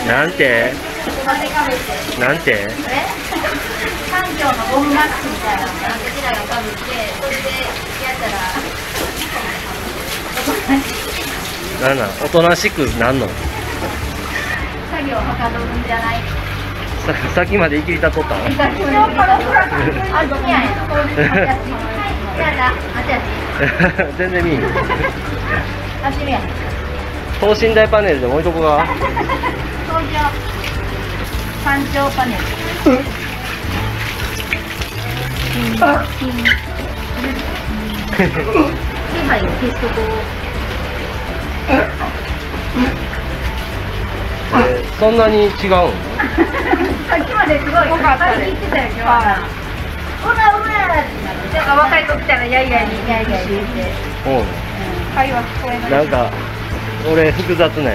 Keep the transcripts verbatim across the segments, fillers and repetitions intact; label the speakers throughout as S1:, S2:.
S1: なんてなんて
S2: 環境のゴムマッチみたいなのが私らがかぶって、それでやったら
S1: なんなんおとなしくなんの
S2: 作業はかどるんじゃない。
S1: ささっきまで生きりたっとったの
S2: あ、どこやねんの。やだ、あちあち。
S1: 全然見ん
S2: あちみや。
S1: 等身大パネルで置いとこが
S2: 東京山頂パネル。金金気配を消しとこう。
S1: えーそんなに違うん
S2: さっきまですごい張り切ってたよ今日は。ほらほらってなって。なんか若い子来たらやいやいやいやい言って。
S1: うん
S2: 会話聞こえない。
S1: なんか俺複雑なんや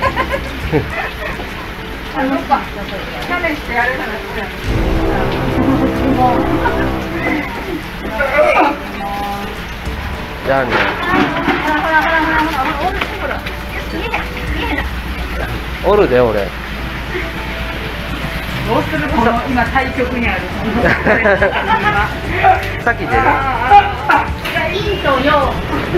S2: あのか。試してやる話じゃん。
S1: じゃあね
S2: ほらほらほらほらほらほらほら。見えない見えない。
S1: おるで俺
S3: どうするこの今対局にある
S1: さっき出る
S2: いやいいとよ。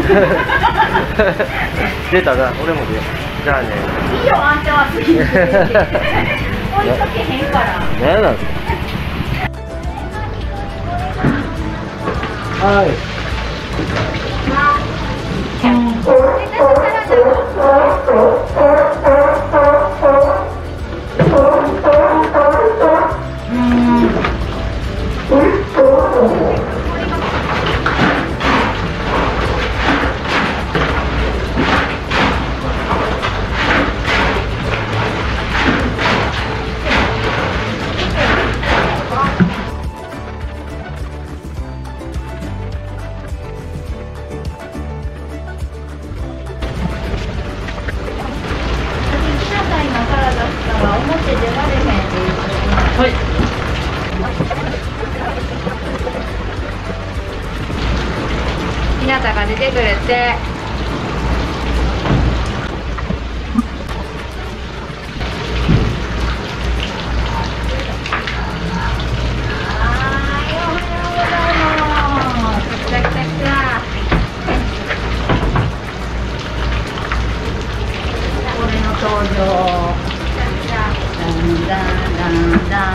S1: 出たな俺も出るじゃあね
S2: いいよあんたは次に置いとけへんから。
S1: 何やなんはい
S2: ひなたが出てくるって。登場。だんだんだんだん。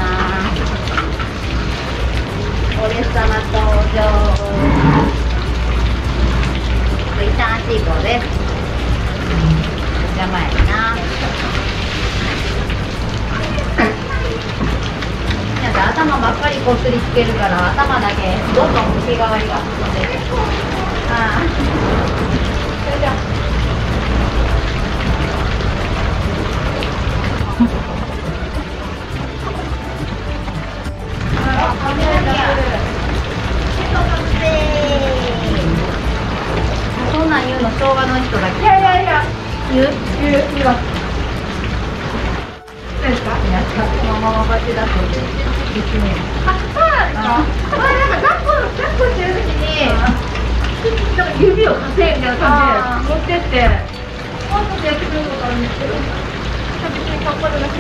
S2: おれさま登場。リターンシートです。邪魔やな。なんか頭ばっかりこすりつけるから頭だけどんどん毛替わりが進んでいく。ああ。それじゃ。そんなん言うの昭和の人だけ。いやいやいや。言う言う言います。何ですか？皆さんそのままバチだとですね。あ、そうなんですか？あ、なんか抱っこ抱っこしてる時になんか指をかせみたいな感じで持ってって、もうちょっとやってくれるのかなんですけど、別にかっこよくなくて。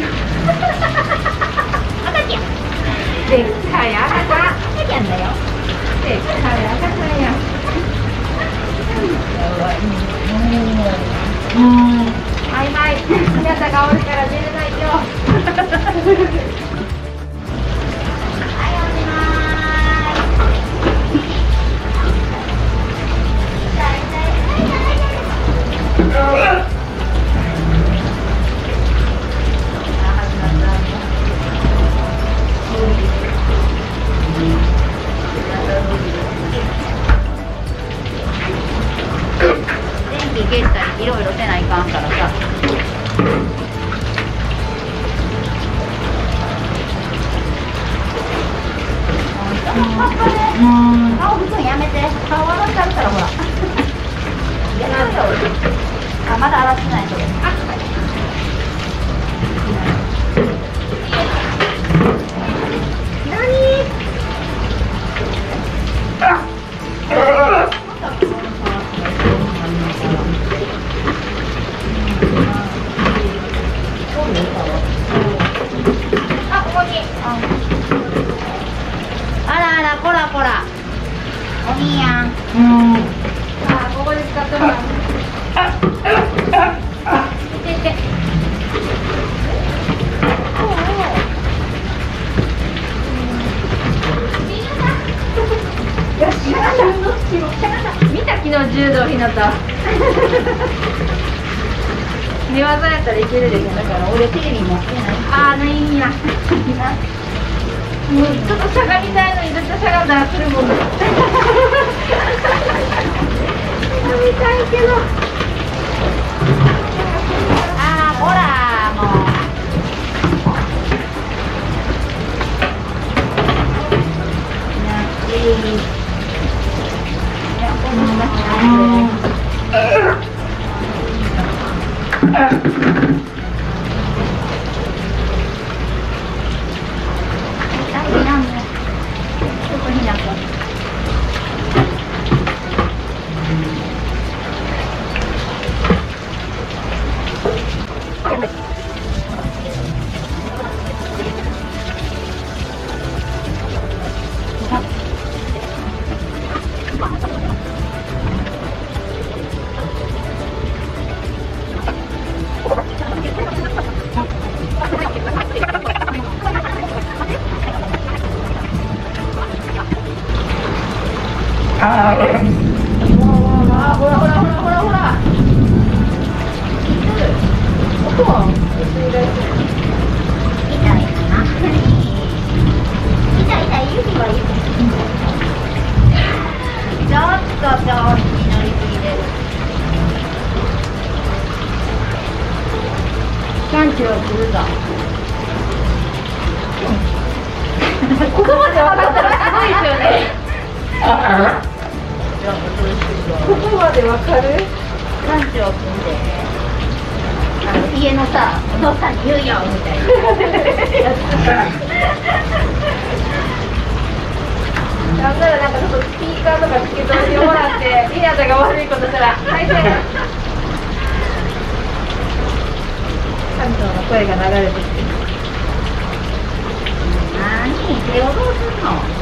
S2: 赤ちゃん。でっかい赤ちゃん。赤ちゃんだよ。でっかい赤ちゃんや。うん。曖昧。皆さんがおるから出れないよ。電気消したりいろいろせないかんからさ。うん、顔拭くんやめて。顔洗ってあるからほら。あ、まだ洗ってないと。あ、何？あ。
S3: うん
S2: あーここで使ってもらう。いていて。よし、見た昨日柔道ひなた。寝技やったらいけるでしょ。だから俺テレビ持ってない。ああ、ないんや。もうちょっとしゃがみたいのにずっとしゃがんだら来るもんね。見たいけど。ああ、ほらもう。
S3: あー
S2: あほらほらほらほらほら。ここは痛いな。痛い痛い指はいい。ちょっと調子に乗りすぎてる。感知をするぞ。ここまで分かったらすごいですよね。ここまでわかる？ランチを組んで、あの家のさ、お父さんに言うよみたいな。なんならなんかちょっとスピーカーとかつけといてもらって、ひなたが悪いことしたら大変。館長の声が流れてきて。なに手をどうするの？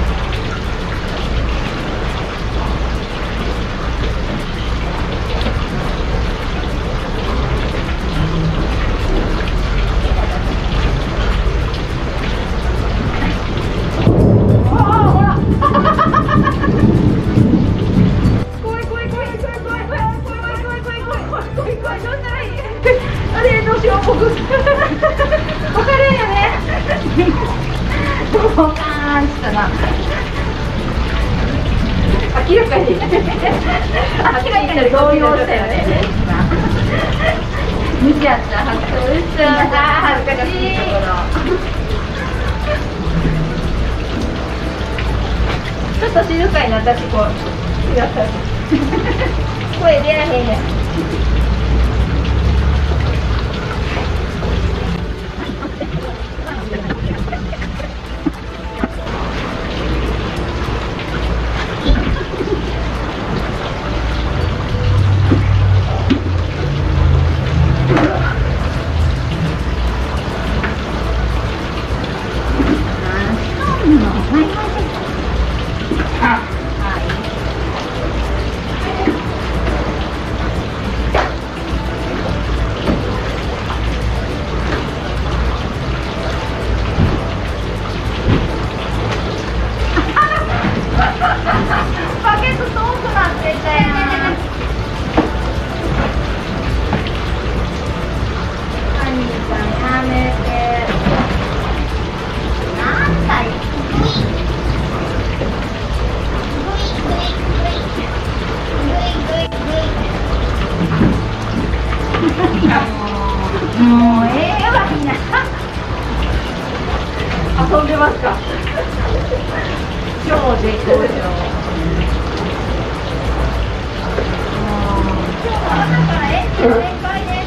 S2: 明らかに明らかに動揺したよね。見ちゃった。嘘だ、恥ずかしい。ちょっと静かになったし、こう声出らへんやん。もうええわみんな。遊んでますか？超絶好調。今日は朝からエンジン全開です。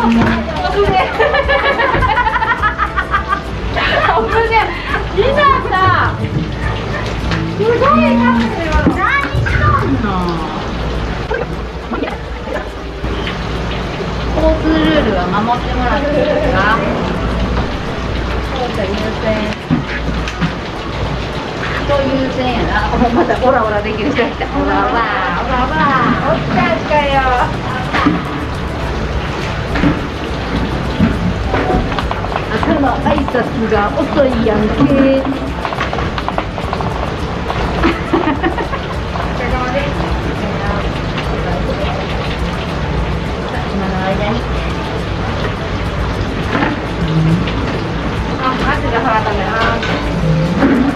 S2: リナさん、すごいな。何しとんの。交通ルールは守ってもらっていいですか。そうじゃ優先。人優先やな。またオラオラできる人来た。オラオラ、オラオラ。おったんかよ。朝の挨拶が遅いやんけ。今の間に。あ、マジで腹立つな。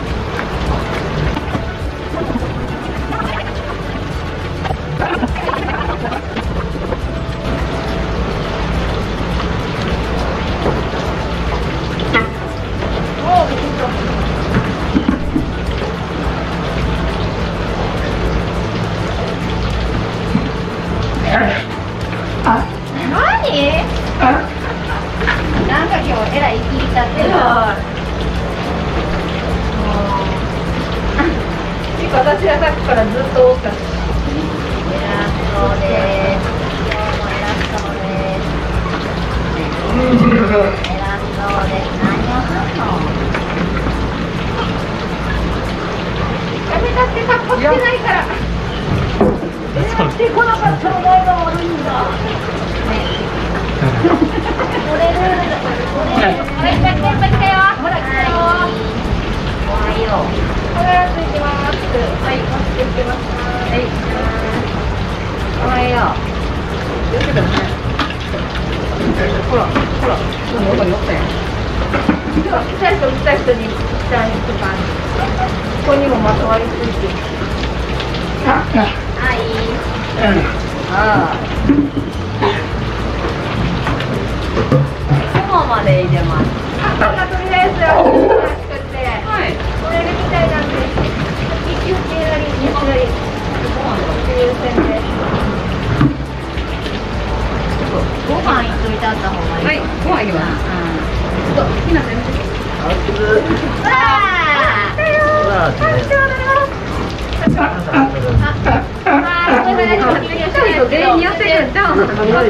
S2: なんか今日えらい聞いたってる。私はさっきからずっとおったし。偉そうです。今日も偉そうです。偉そうです。何をすんの。やめたって格好してないから。やってこなかったらお前が悪いんだ。これルールだから。これルール。はい、いっぱい来たよ、いっぱい来たよ。ほら来たよ。おはよう。これはついてます。はい、マスクしてます。はい。おはよう。よけたね。ほら、ほら、この中におったやん。来た人、来た人に、来た人とか。ここにもまとわりついてる。はい。ああ。雲まで入れます。あ、なんかとりあえずは作って、はい。これみたいなんで、一級系なり、二種類、優先で。ご飯いっといてあった方がいい。はい、ご飯いきます。うん。ちょっと好きな全部。ああ。来たよ。こんにちは、なります。全員やってるんじゃん。雷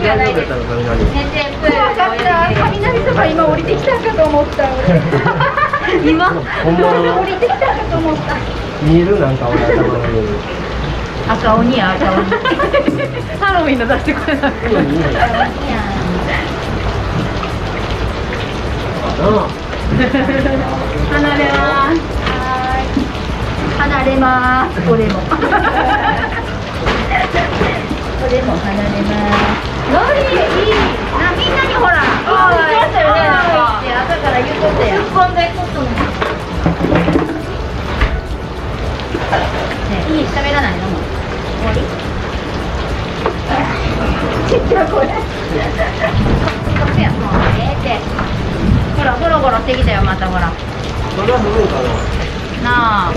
S2: とか今降りてきたかと思った。今降りてきたかと思った。
S1: 見えるなんか俺頭の上に。
S2: 赤鬼や赤鬼。ハロウィンの出してこれなくて。離れます。離れます。これも。これも離れます。ノリいい。なみんなにほら。ああ、言ってましたよね。って朝から言っとったやん。突っ込んでことね。ね、いい喋らないのもう。終わり？ちっちゃいこれ。こっちや。もうええって。ほらゴロゴロしてきたよまたほら。
S1: まだ降るんかな。
S2: なあ。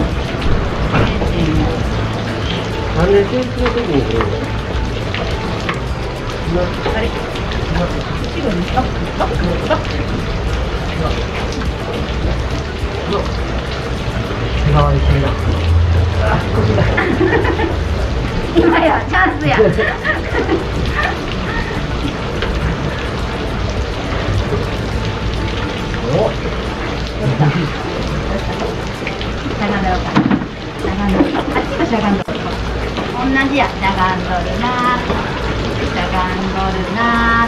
S1: なんで天気の時に降るの？
S2: あれ？後ろにあ、あ、あ。
S1: 手側にするな。
S2: 今やチャンスや。
S1: お。
S2: しゃがんだろうか。しゃがんどる。あっちもしゃがんどる。同じや。しゃがんどるな。しゃがんどるな。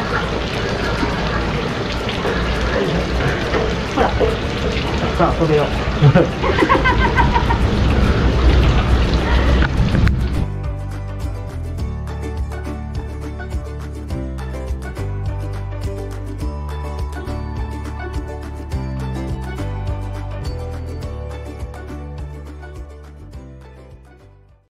S2: ほら。
S1: さあ、飛べよう。